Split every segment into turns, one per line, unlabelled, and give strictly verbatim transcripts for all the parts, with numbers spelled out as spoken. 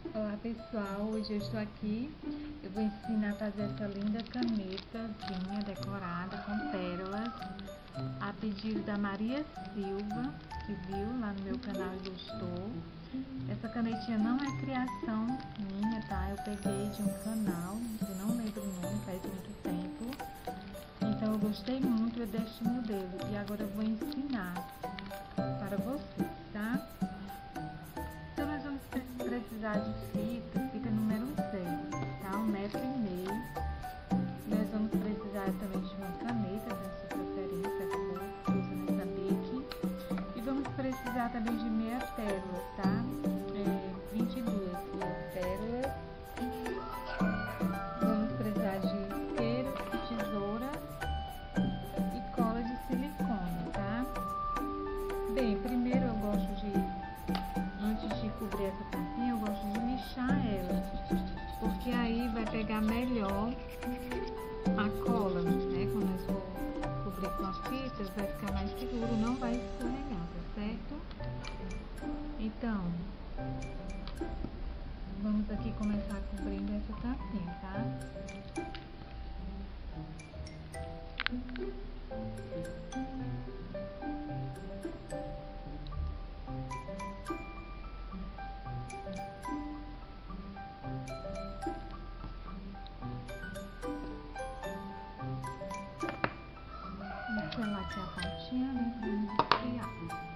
Olá pessoal, hoje eu estou aqui, eu vou ensinar a fazer essa linda canetazinha decorada com pérolas, a pedido da Maria Silva, que viu lá no meu canal e gostou. Essa canetinha não é criação minha, tá? Eu peguei de um canal, eu não lembro o nome, faz muito tempo. Então eu gostei muito do destino dele e agora eu vou ensinar para vocês, tá? Então nós vamos precisar de fita, fita número seis, tá? Um metro e meio. Nós vamos precisar também de uma caneta, da sua preferência, a cor que usa nessa bic. E vamos precisar também de meia pérola, tá? É, vinte e duas meia pérolas. Vamos precisar de isqueiro, tesoura e cola de silicone, tá? Bem, primeiro eu gosto de, antes de cobrir essa tampinha, eu gosto de lixar ela, porque aí vai pegar melhor a cola, né? Quando nós for cobrir com as fitas, vai ficar mais seguro, não vai escorregar, tá certo? Então, vamos aqui começar cobrindo essa tampinha, tá? Selar aqui a pontinha, né? Vamos esfriar.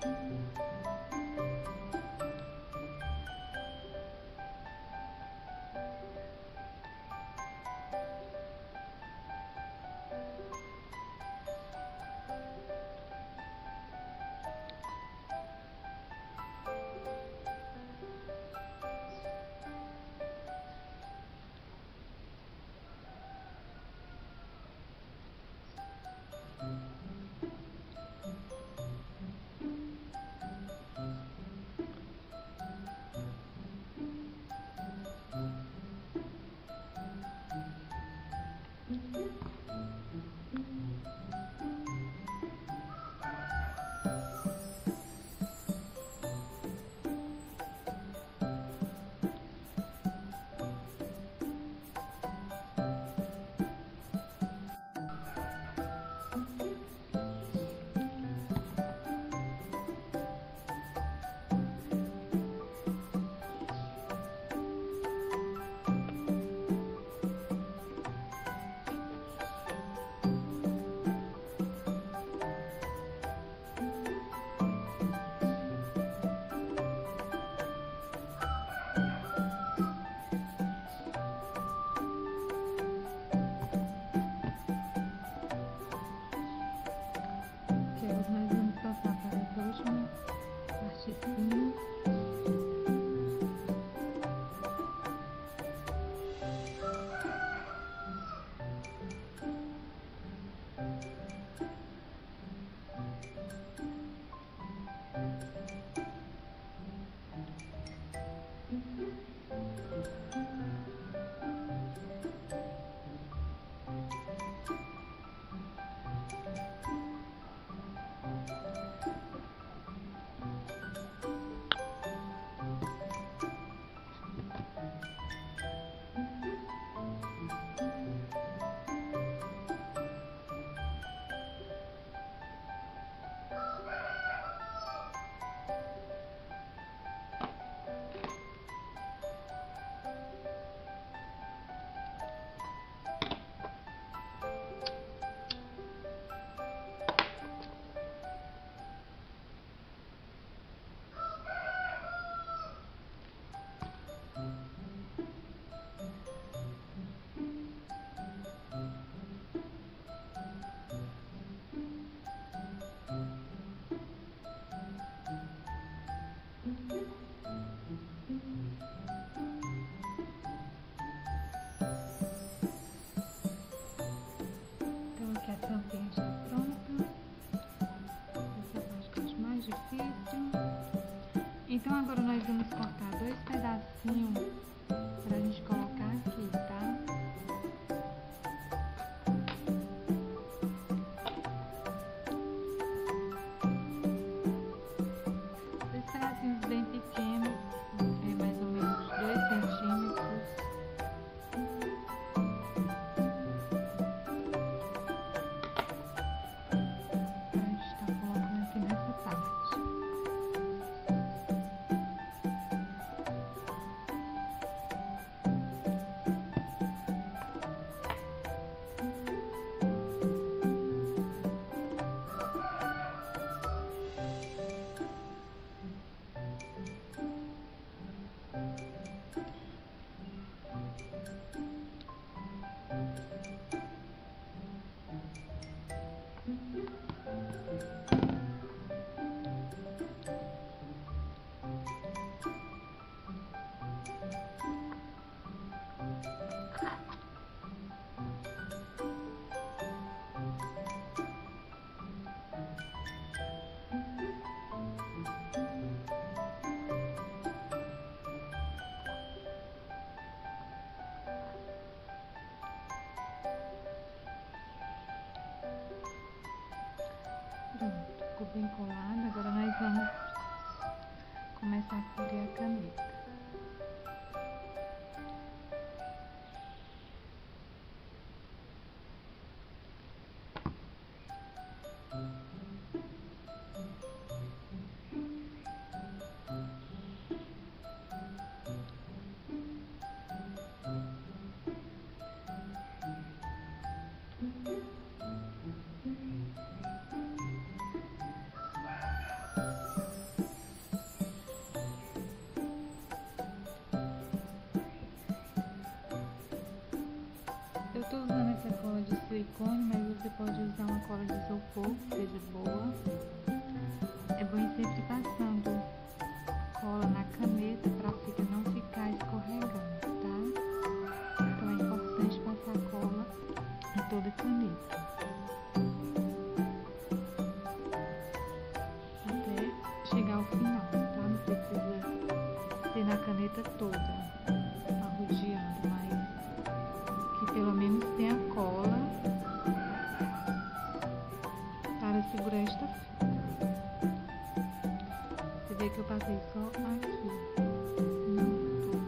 Nós vamos passar para a última partezinha. Então agora nós vamos cortar dois pedacinhos pra gente colocar aqui, tá? Dois pedacinhos bem pequenos, é mais ou menos dois centímetros. ficou bem colado. Agora nós vamos começar a colorir a caneta. Eu estou usando essa cola de silicone, mas você pode usar uma cola de isopor, que seja boa. É bom ir sempre passando cola na caneta para a fita não ficar escorregando, tá? Então é importante passar cola em toda a caneta, até chegar ao final, tá? Não precisa ser na caneta toda, arrodeando, mas que pelo menos tenha cola para segurar esta fita. Você vê que eu passei só aqui, não tudo.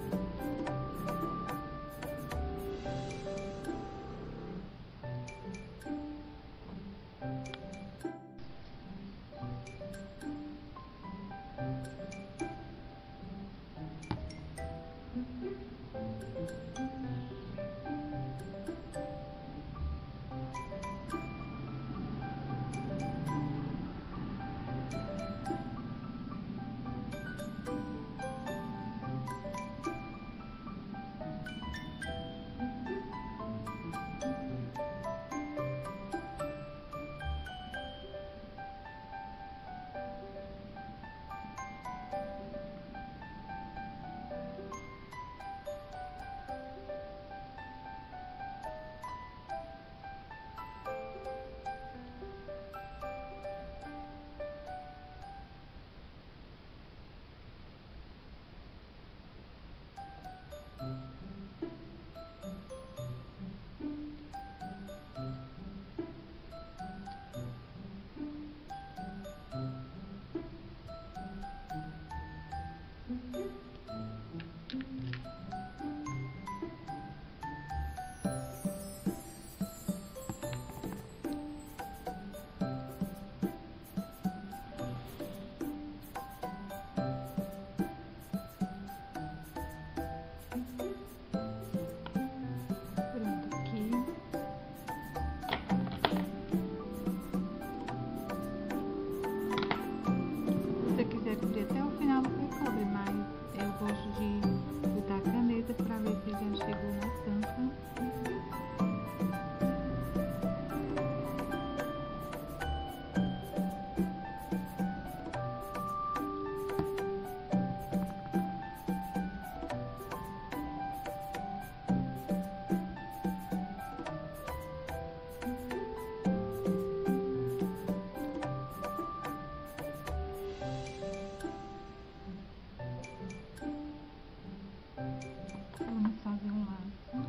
Vamos fazer um laço.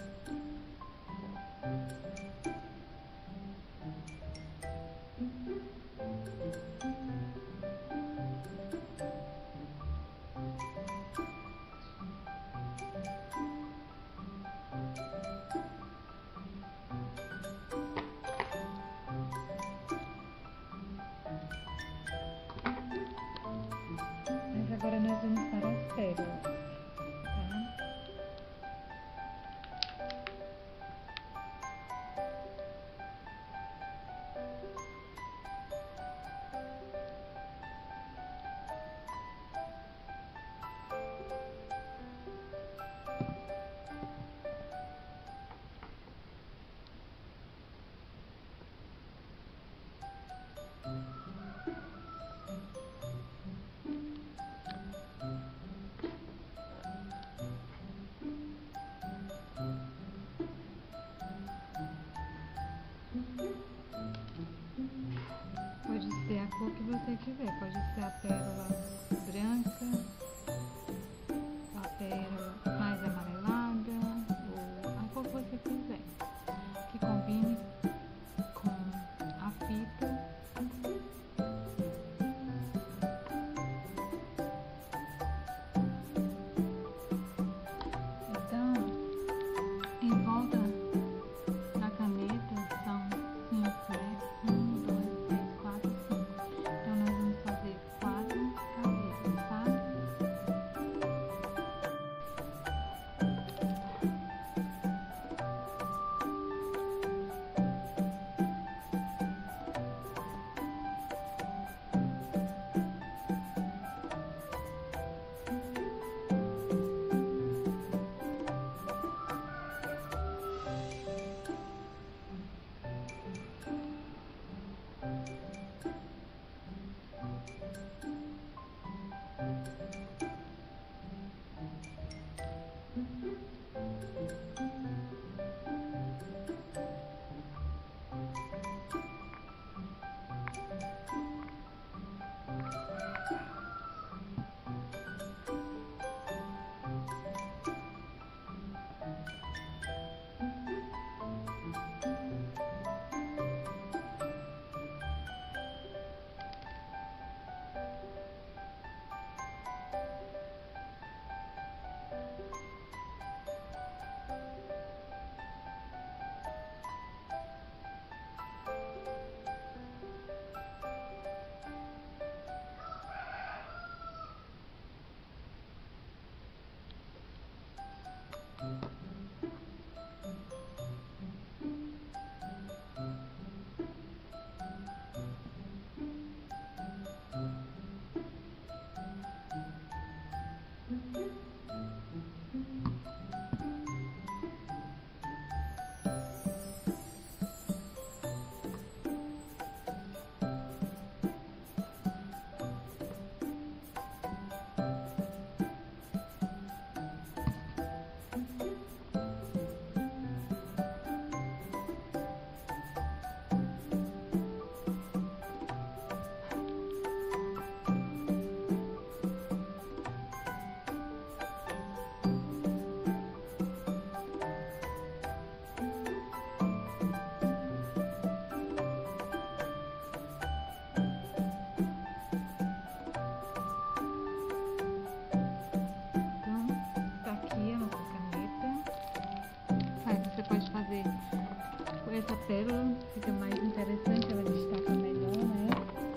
Mas agora nós vamos para as pérolas. Pode ser a cor que você quiser, pode ser a pérola branca, a pérola mais amarelada, ou a cor que você quiser, que combine com a fita Pode fazer com essa pérola, fica mais interessante, ela destaca melhor, né?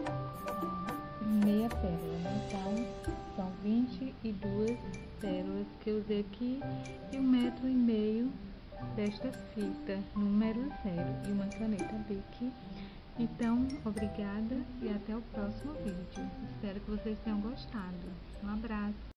Meia pérola, né? Então, são vinte e duas pérolas que eu usei aqui e um metro e meio desta fita, número zero, e uma caneta Bic. Então, obrigada e até o próximo vídeo. Espero que vocês tenham gostado. Um abraço!